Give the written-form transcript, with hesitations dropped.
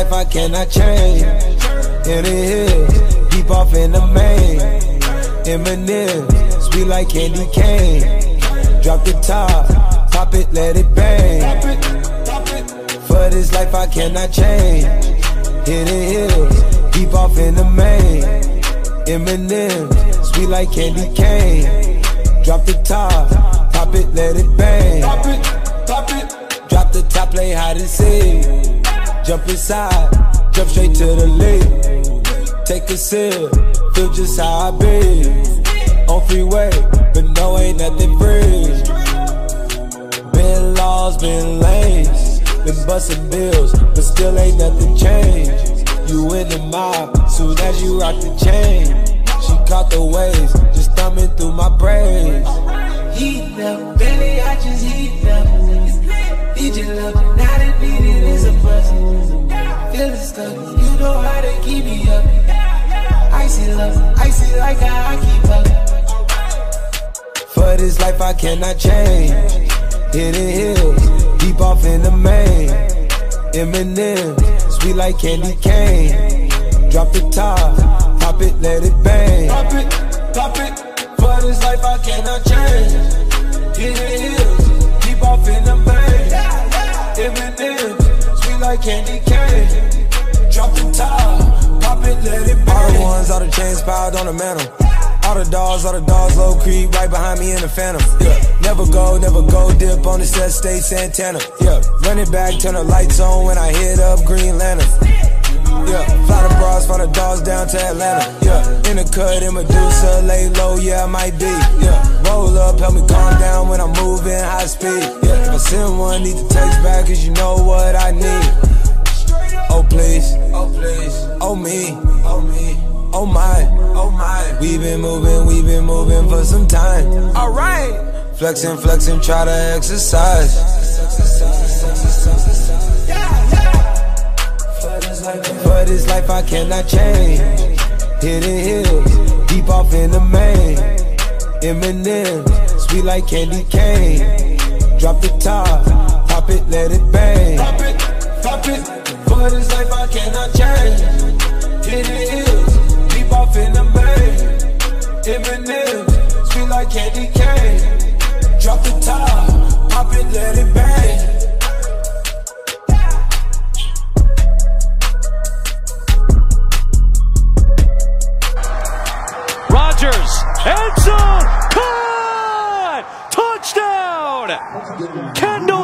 life I cannot change. In the hills, deep off in the main. Eminem, sweet like candy cane. Drop the top, pop it, let it bang. For this life I cannot change. In the hills, deep off in the main. Eminem, sweet like candy cane. Drop the top, pop it, let it bang. Pop it, drop the top, play hide and seek. Jump inside, jump straight to the lead. Take a sip, feel just how I be. On freeway, but no, ain't nothing free. Been laws, been lanes, been busting bills, but still ain't nothing changed. You in the mob, soon as you rock the chain. She caught the waves, just thumbing through my braids. Heat up, belly, I just heat up. Need your love, now that beating is a bust. Feeling stuck, you know how to keep me up. Icy love, icy like how I keep up. For this life I cannot change. Hidden hills, deep off in the main. Eminem, sweet like candy cane. Drop the top, pop it, let it bang. Pop it, for this life I cannot change. Hidden hills, deep off in the main. Eminem, sweet like candy cane. Drop the top, pop it, let it bang. All the ones, all the chains piled on the mantle. All the dogs, low creep, right behind me in the phantom. Yeah, never go, dip on the set, stay Santana. Yeah, run it back, turn the lights on when I hit up Green Lantern. Yeah, fly the bras, fly the dogs down to Atlanta. Yeah, in the cut, in Medusa, lay low, yeah, I might be. Yeah, roll up, help me calm down when I'm moving high speed. Yeah, if I send one, need to text back, cause you know what I need. Oh please, oh me, oh my, we've been moving for some time. Alright, flexing, try to exercise. For this life I cannot change. Hidden hills, deep off in the main. Eminem, sweet like candy cane. Drop the top, pop it, let it bang. Pop it, for this life I cannot change. Hidden hills, deep off in the main. Eminem, sweet like candy cane. Drop the top, pop it, let it bang. End zone, caught! Touchdown! Kendall